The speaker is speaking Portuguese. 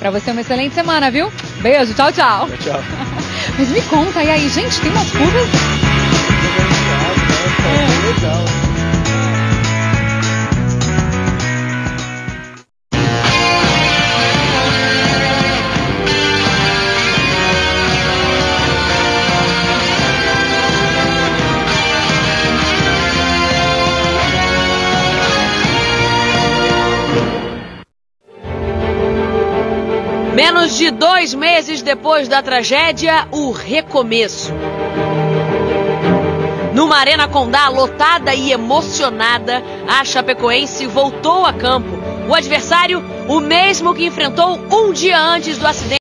Pra você uma excelente semana, viu? Beijo, tchau, tchau. Tchau. Mas me conta, e aí, gente, tem umas curvas? Legal. Menos de 2 meses depois da tragédia, o recomeço. Numa Arena Condá lotada e emocionada, a Chapecoense voltou a campo. O adversário, o mesmo que enfrentou um dia antes do acidente.